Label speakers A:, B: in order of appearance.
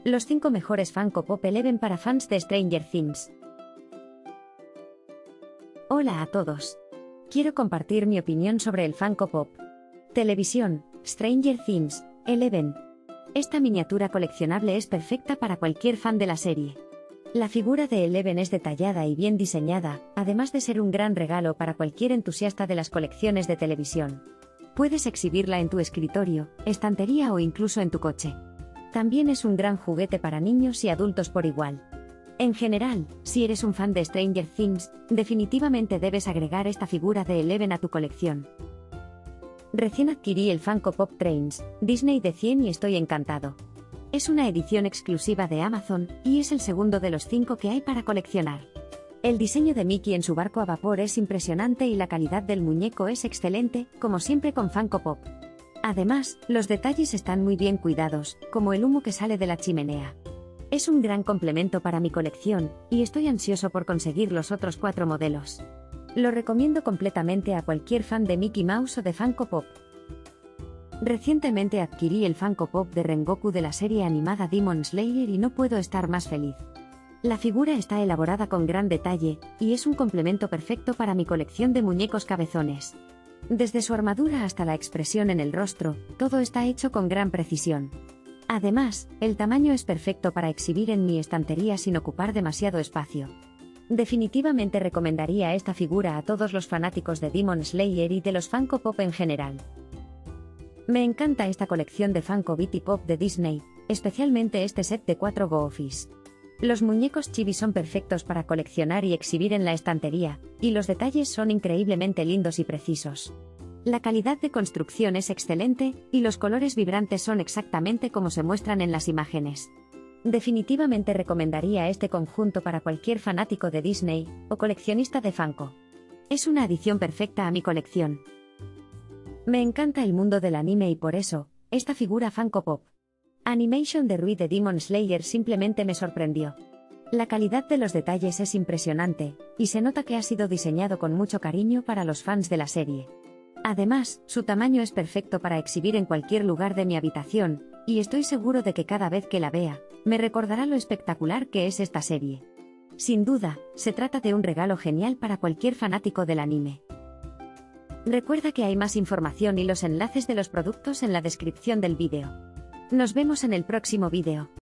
A: Los 5 mejores Funko Pop Eleven para fans de Stranger Things. Hola a todos. Quiero compartir mi opinión sobre el Funko Pop. Televisión, Stranger Things, Eleven. Esta miniatura coleccionable es perfecta para cualquier fan de la serie. La figura de Eleven es detallada y bien diseñada, además de ser un gran regalo para cualquier entusiasta de las colecciones de televisión. Puedes exhibirla en tu escritorio, estantería o incluso en tu coche. También es un gran juguete para niños y adultos por igual. En general, si eres un fan de Stranger Things, definitivamente debes agregar esta figura de Eleven a tu colección. Recién adquirí el Funko Pop Trains, Disney de 100 y estoy encantado. Es una edición exclusiva de Amazon, y es el segundo de los 5 que hay para coleccionar. El diseño de Mickey en su barco a vapor es impresionante y la calidad del muñeco es excelente, como siempre con Funko Pop. Además, los detalles están muy bien cuidados, como el humo que sale de la chimenea. Es un gran complemento para mi colección, y estoy ansioso por conseguir los otros 4 modelos. Lo recomiendo completamente a cualquier fan de Mickey Mouse o de Funko Pop. Recientemente adquirí el Funko Pop de Rengoku de la serie animada Demon Slayer y no puedo estar más feliz. La figura está elaborada con gran detalle, y es un complemento perfecto para mi colección de muñecos cabezones. Desde su armadura hasta la expresión en el rostro, todo está hecho con gran precisión. Además, el tamaño es perfecto para exhibir en mi estantería sin ocupar demasiado espacio. Definitivamente recomendaría esta figura a todos los fanáticos de Demon Slayer y de los Funko Pop en general. Me encanta esta colección de Funko Bitty Pop de Disney, especialmente este set de 4 Goofies. Los muñecos chibi son perfectos para coleccionar y exhibir en la estantería, y los detalles son increíblemente lindos y precisos. La calidad de construcción es excelente, y los colores vibrantes son exactamente como se muestran en las imágenes. Definitivamente recomendaría este conjunto para cualquier fanático de Disney, o coleccionista de Funko. Es una adición perfecta a mi colección. Me encanta el mundo del anime y por eso, esta figura Funko Pop Animation de Rui de Demon Slayer simplemente me sorprendió. La calidad de los detalles es impresionante, y se nota que ha sido diseñado con mucho cariño para los fans de la serie. Además, su tamaño es perfecto para exhibir en cualquier lugar de mi habitación, y estoy seguro de que cada vez que la vea, me recordará lo espectacular que es esta serie. Sin duda, se trata de un regalo genial para cualquier fanático del anime. Recuerda que hay más información y los enlaces de los productos en la descripción del vídeo. Nos vemos en el próximo vídeo.